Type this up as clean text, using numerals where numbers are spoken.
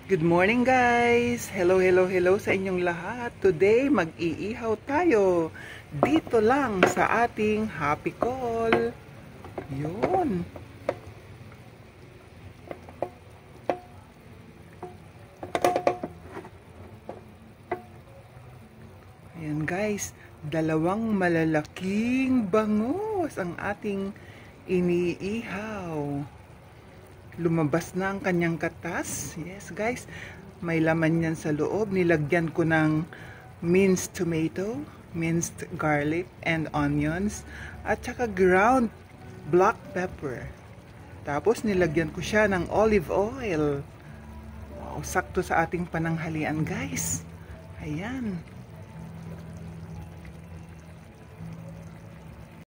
Good morning guys! Hello, hello, hello sa inyong lahat. Today, mag-iihaw tayo dito lang sa ating Happy Call. Yun. Ayan guys, dalawang malalaking bangus ang ating iniihaw. Lumabas na ang kanyang katas. Yes guys, may laman yan sa loob. Nilagyan ko ng minced tomato, minced garlic and onions, at saka ground black pepper. Tapos nilagyan ko siya ng olive oil. Wow, sakto sa ating pananghalian guys. Ayan.